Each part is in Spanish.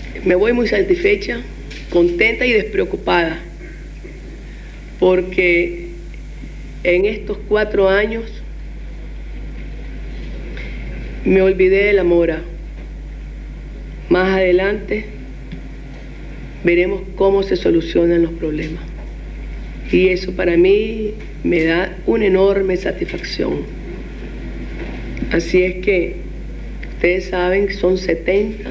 Me voy muy satisfecha, contenta y despreocupada, porque en estos 4 años me olvidé de la mora. Más adelante veremos cómo se solucionan los problemas. Y eso para mí me da una enorme satisfacción. Así es que ustedes saben que son 70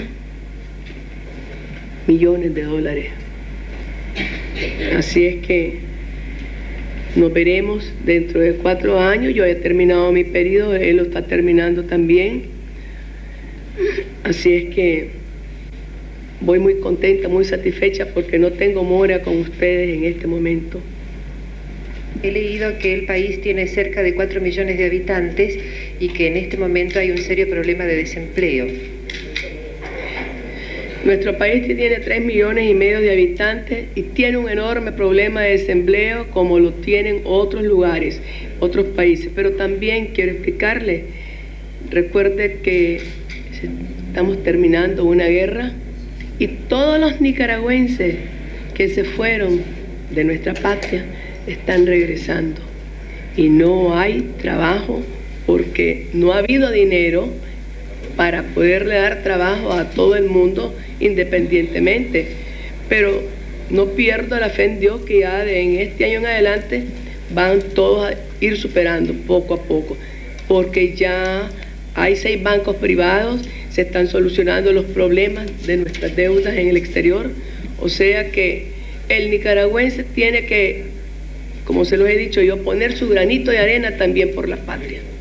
millones de dólares. Así es que nos veremos dentro de 4 años. Yo he terminado mi periodo, él lo está terminando también. Así es que voy muy contenta, muy satisfecha porque no tengo mora con ustedes en este momento. He leído que el país tiene cerca de 4 millones de habitantes y que en este momento hay un serio problema de desempleo. Nuestro país tiene 3,5 millones de habitantes y tiene un enorme problema de desempleo como lo tienen otros lugares, otros países. Pero también quiero explicarle, recuerde que estamos terminando una guerra y todos los nicaragüenses que se fueron de nuestra patria están regresando y no hay trabajo porque no ha habido dinero para poderle dar trabajo a todo el mundo independientemente. Pero no pierdo la fe en Dios que ya en este año en adelante van todos a ir superando poco a poco, porque ya hay 6 bancos privados, se están solucionando los problemas de nuestras deudas en el exterior. O sea que el nicaragüense tiene que, como se lo he dicho yo, poner su granito de arena también por la patria.